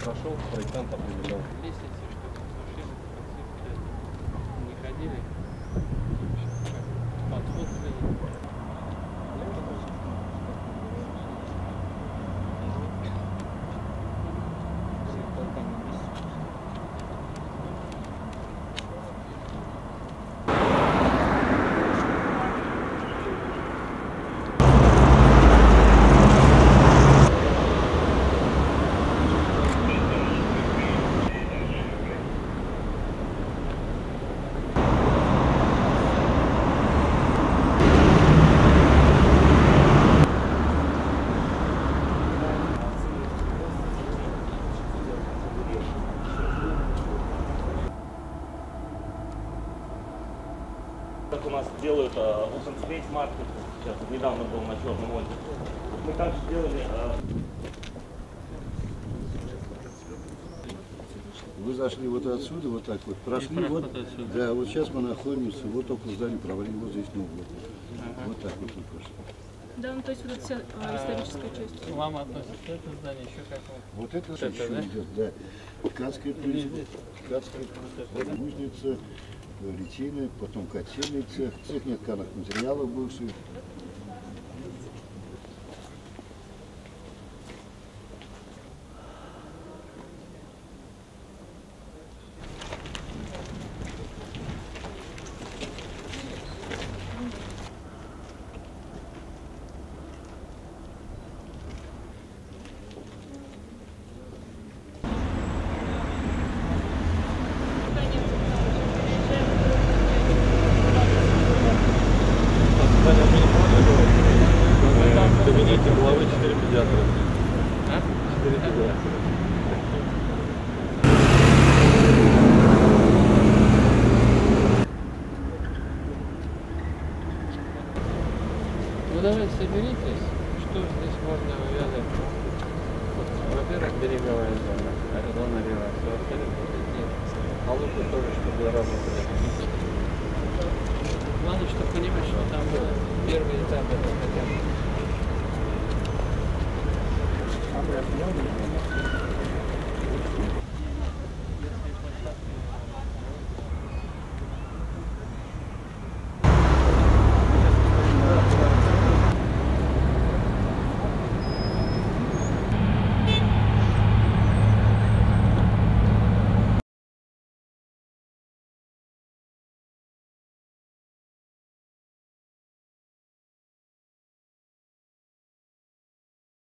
прошел, проектант определил. Лестницы, что-то машины не ходили. Подход стоит. Как у нас делают open space маркет, сейчас недавно был на Черном озере. Мы также делали... Вы зашли вот отсюда, вот так вот, прошли, вот, да, вот сейчас мы находимся, вот около здания провалили, вот здесь на углу. Вот так вот мы прошли. Да, ну то есть вот эта вся историческая часть. Вам относится это здание еще как Вот это это, еще да? идет, да. Ткацкая производство, кузница, литейная, потом котельный цех нетканых материалов бывший. В кабинете главы 4 педиатра. 4 педиатра. Ну давайте соберитесь, что здесь можно увязать. Во-первых, береговая зона, зона релакса. Во-вторых, халупы тоже, чтобы работали. Главное, чтобы понимать, что там было. Первый этап это хотя бы.